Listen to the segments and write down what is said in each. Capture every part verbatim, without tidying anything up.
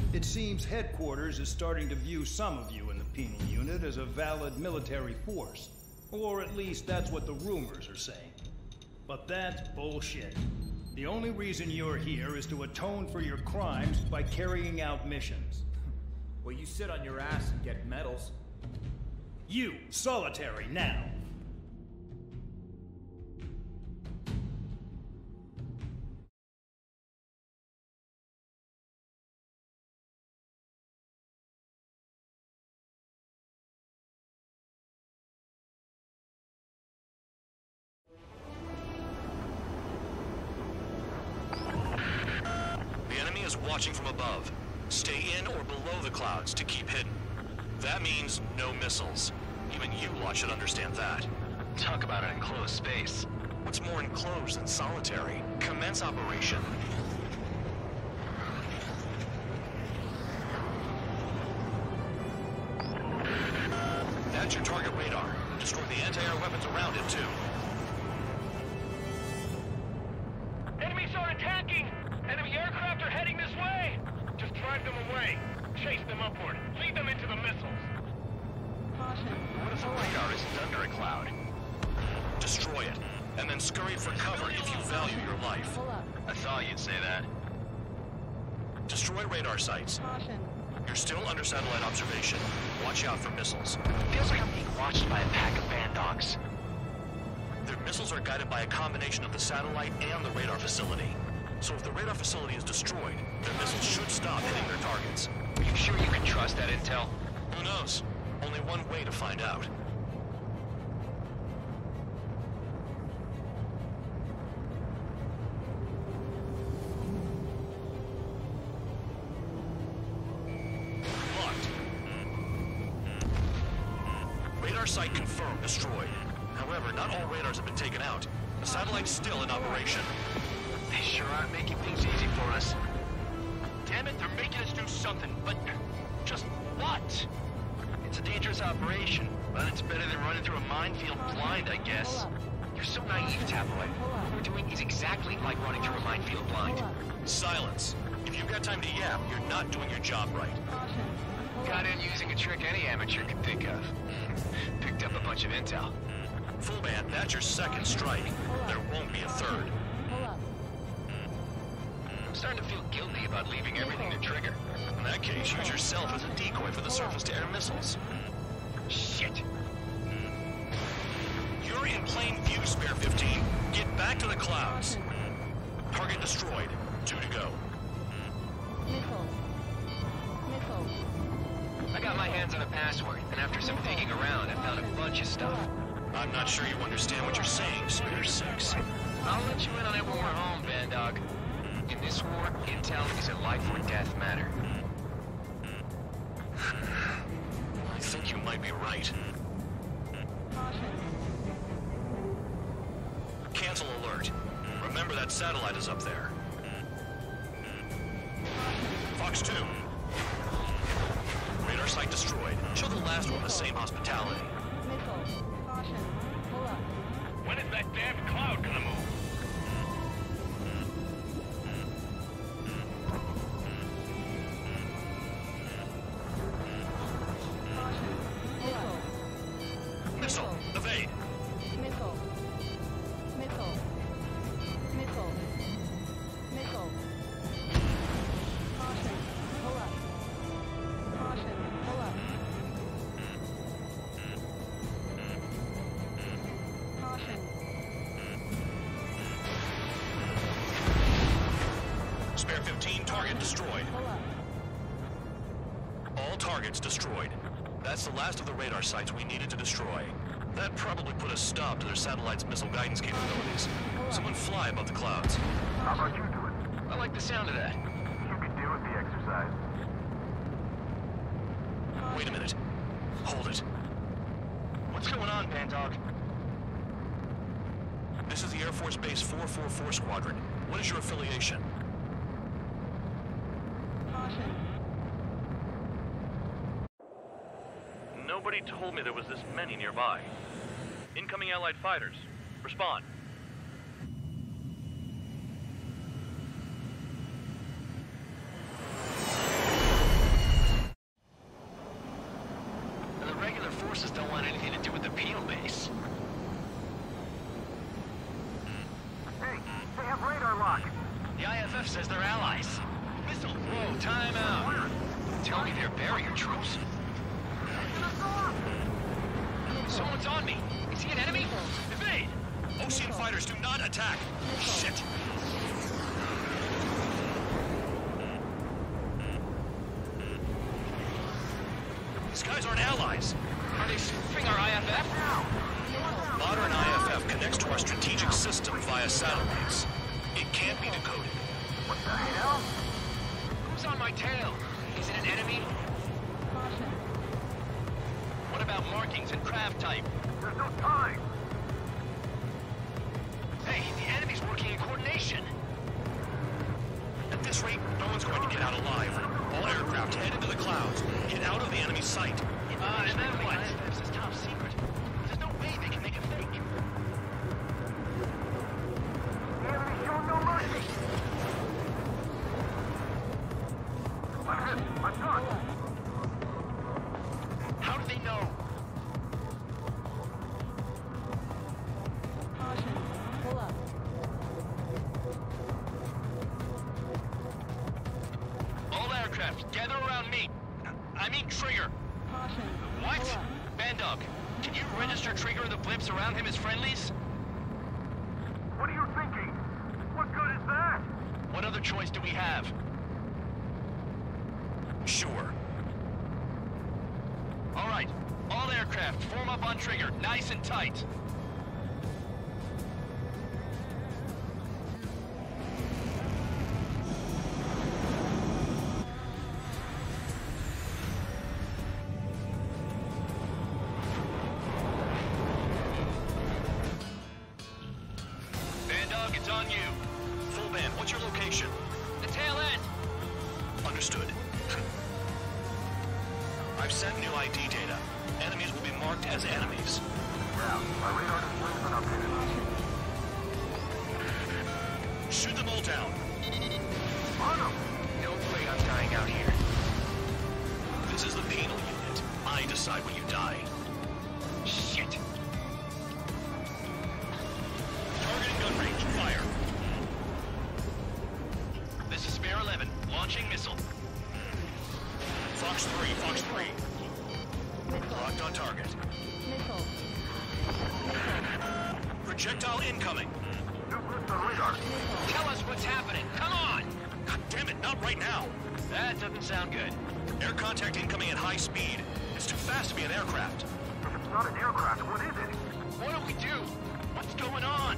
It seems headquarters is starting to view some of you in the penal unit as a valid military force. Or at least that's what the rumors are saying. But that's bullshit. The only reason you're here is to atone for your crimes by carrying out missions. Well, you sit on your ass and get medals. You, solitary, now. Watching from above. Stay in or below the clouds to keep hidden. That means no missiles. Even you lot should understand that. Talk about an enclosed space. What's more enclosed than solitary? Commence operation. That's your target radar. Destroy the anti-air weapons around it, too. Enemies are attacking! Enemy aircraft are heading this way! Just drive them away. Chase them upward. Lead them into the missiles. Caution. What if the radar isn't under a cloud? Destroy it, and then scurry for cover if you value your life. Pull up. I thought you'd say that. Destroy radar sites. Caution. You're still under satellite observation. Watch out for missiles. Feels like I'm being watched by a pack of band dogs. Their missiles are guided by a combination of the satellite and the radar facility. So if the radar facility is destroyed, their missiles should stop hitting their targets. Are you sure you can trust that intel? Who knows? Only one way to find out. Locked. Radar site confirmed destroyed. However, not all radars have been taken out. The satellite's still in operation. They sure aren't making things easy for us. Damn it, they're making us do something, but just what? It's a dangerous operation, but it's better than running through a minefield blind, I guess. You're so naive, Tabloid. What we're doing is exactly like running through a minefield blind. Silence. If you've got time to yap, you're not doing your job right. Got in using a trick any amateur could think of. Picked up a bunch of intel. Full band, that's your second strike. There won't be a third. I'm starting to feel guilty about leaving everything to Trigger. In that case, use yourself as a decoy for the surface-to-air missiles. Shit! You're in plain view, Spare fifteen. Get back to the clouds. Target destroyed. Two to go. Missiles. Missiles. I got my hands on a password, and after some digging around, I found a bunch of stuff. I'm not sure you understand what you're saying, Spare six. I'll let you in on it when we're home, Bandog. In this war, intel is a life or death matter. I think you might be right. Cancel alert. Remember that satellite is up there. Fox two. Radar site destroyed. Show the last one the same hospitality. Missiles. Caution. Pull up. When is that damn cloud gonna move? Missile. Evade. Missile. Missile. Missile. Missile. Caution. Pull up. Caution. Pull up. Caution. Spare fifteen, target destroyed. Pull up. All targets destroyed. That's the last of the radar sites we needed to destroy. That probably put a stop to their satellite's missile guidance capabilities. Someone fly above the clouds. How about you do it? I like the sound of that. You could deal with the exercise. Wait a minute. Hold it. What's going on, Bandog? This is the Air Force Base four forty-four Squadron. What is your affiliation? Caution. Nobody told me there was this many nearby. Incoming Allied fighters. Respond. their barrier troops. Someone's on me. Is he an enemy? Evade! Ocean fighters do not attack! Shit! These guys aren't allies. Are they spoofing our I F F? Modern I F F connects to our strategic system via satellites. It can't be decoded. What the hell? Who's on my tail? Is it an enemy? Caution. What about markings and craft type? There's no time. Hey, the enemy's working in coordination. At this rate, no one's going to get out alive. All aircraft head into the clouds. Get out of the enemy sight. Uh, and then what? This is top secret. There's no way they can make it fake. The enemy showed no mercy. I'm hit. I'm done. How do they know? Caution. Pull up. All aircraft, gather around me. I mean Trigger. Caution. What? Pull up. Bandog, can you register Trigger and the blips around him as friendlies? What are you thinking? What good is that? What other choice do we have? Sure. All right, all aircraft, form up on Trigger, nice and tight. Bandog, it's on you. Full band, what's your location? The tail end. Understood. I've sent new I D data. Enemies will be marked as enemies. Yeah, my radar display's been updated. Shoot them all down. On them! No way I'm dying out here. This is the penal unit. I decide when you die. Shit. Targeting gun range. Fire. This is Spare eleven, launching missile. Fox three, Fox three. Locked on target. Missile. Projectile incoming. New blips on radar. Tell us what's happening. Come on! God damn it, not right now. That doesn't sound good. Air contact incoming at high speed. It's too fast to be an aircraft. If it's not an aircraft, what is it? What do we do? What's going on?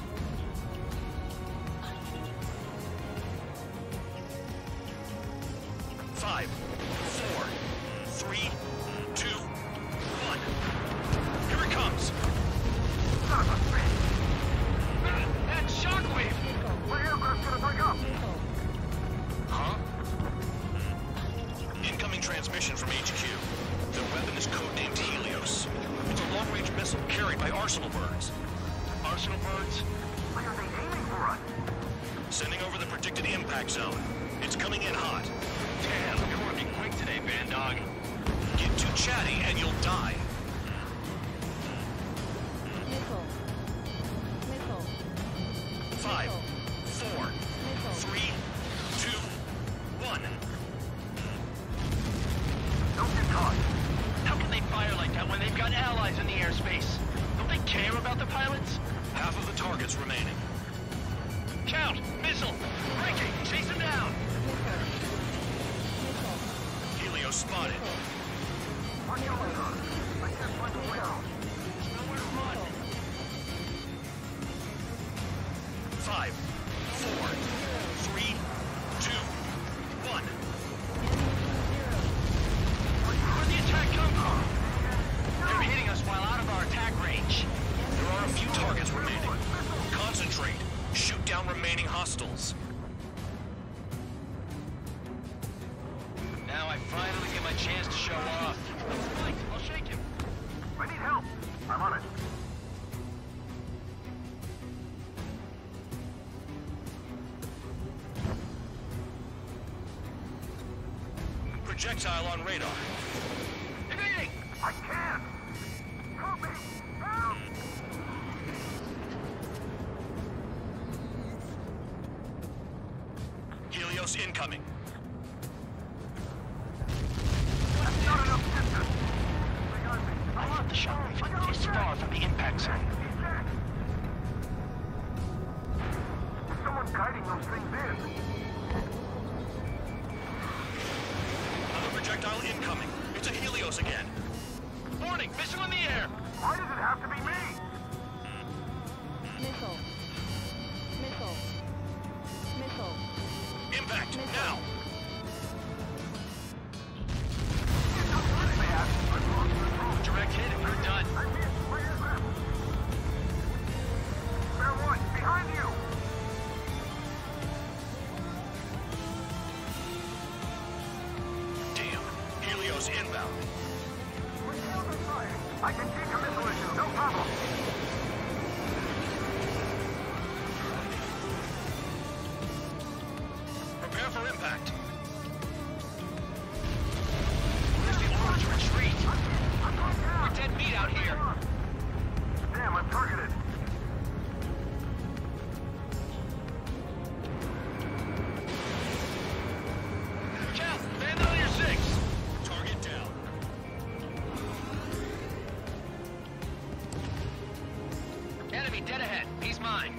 Five, four, three, two, one. Here it comes. Son of a bitch! That, that shockwave! What aircraft's gonna break up? Huh? Incoming transmission from H Q. Their weapon is codenamed Helios. It's a long-range missile carried by Arsenal birds. Arsenal birds? Why are they aiming for us? Sending over the predicted impact zone. It's coming in hot. Damn, you're working quick today, Bandog. Get too chatty and you'll die. Missile. Missile. Five, four, three, two, one. Don't get caught. How can they fire like that when they've got allies in the airspace? Don't they care about the pilots? Half of the targets remaining. Count! Missile! Breaking! Chase him down! Helios spotted. Watch your radar. I can't find a way out. There's nowhere to run. Five, four, three, two, one. Where'd the attack come from? They're hitting us while out of our attack range. There are a few targets remaining. Concentrate. Shoot down remaining hostiles. Now I finally get my chance to show off. Mike, I'll shake him. I need help. I'm on it. Projectile on radar. Evading! I can't! Help me! Help! Helios incoming. incoming! Missile in the air! Why does it have to be me? Missile. Missile. Missile. Impact, Missile. now! Direct hit and you're done. I missed. Where is that? Fair one, behind you! Damn, Helios inbound. We're still on fire. I can take a missile issue, no problem. Prepare for impact. Where's the order to retreat? I'm going down. We're dead meat out here. Damn, I'm targeted. Cal, bandit on your six. Target down. Enemy dead ahead. He's mine.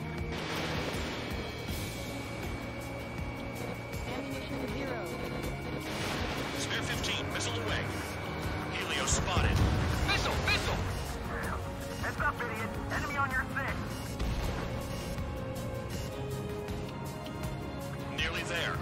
Ammunition zero. Spare fifteen, missile away. Helios spotted. Missile! Missile! Damn. Heads up, idiot. Enemy on your six. Nearly there.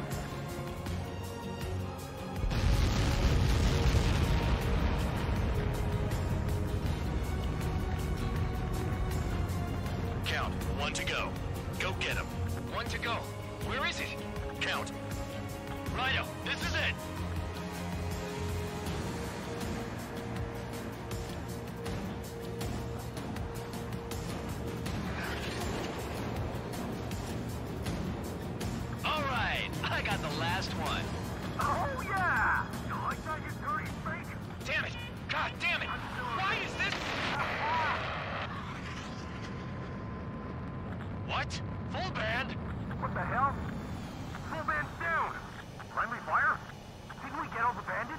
Count, one to go. Go get him. One to go. Where is it? Count. Rhino, this is it. All right, I got the last one. Oh, yeah! You like that, you dirty fake? Damn it! God damn it! Why is this? What? Full band? What the hell? Full band's down! Friendly fire? Didn't we get all the bandits?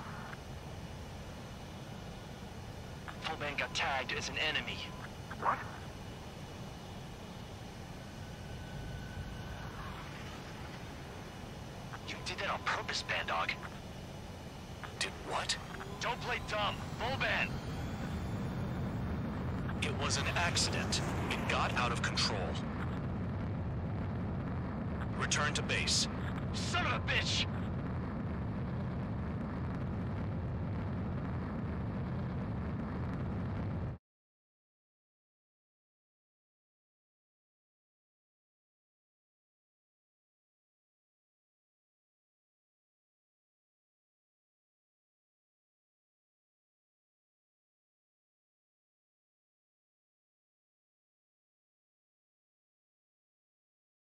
Full band got tagged as an enemy. What? You did that on purpose, Band Dog. Did what? Don't play dumb. Full band. It was an accident. It got out of control. Return to base. Son of a bitch!